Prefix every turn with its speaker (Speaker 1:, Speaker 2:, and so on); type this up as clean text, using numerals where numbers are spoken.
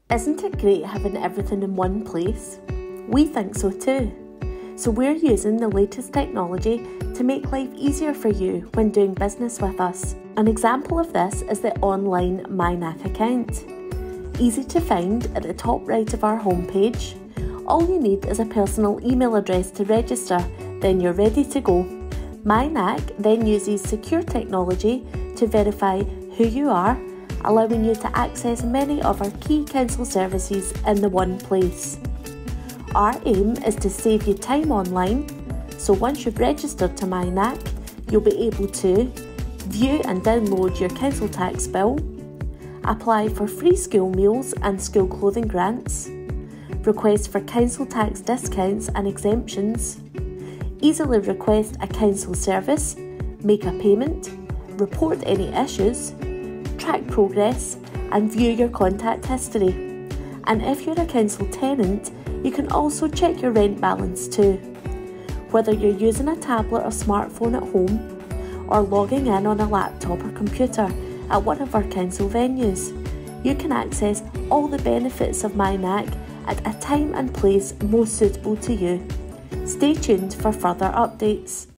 Speaker 1: Isn't it great having everything in one place? We think so too. So we're using the latest technology to make life easier for you when doing business with us. An example of this is the online MyNAC account. Easy to find at the top right of our homepage. All you need is a personal email address to register, then you're ready to go. MyNAC then uses secure technology to verify who you are, allowing you to access many of our key council services in the one place. Our aim is to save you time online, so once you've registered to MyNAC, you'll be able to view and download your council tax bill, apply for free school meals and school clothing grants, request for council tax discounts and exemptions, easily request a council service, make a payment, report any issues, track progress and view your contact history. And if you're a council tenant, you can also check your rent balance too. Whether you're using a tablet or smartphone at home, or logging in on a laptop or computer at one of our council venues, you can access all the benefits of MyNAC at a time and place most suitable to you. Stay tuned for further updates.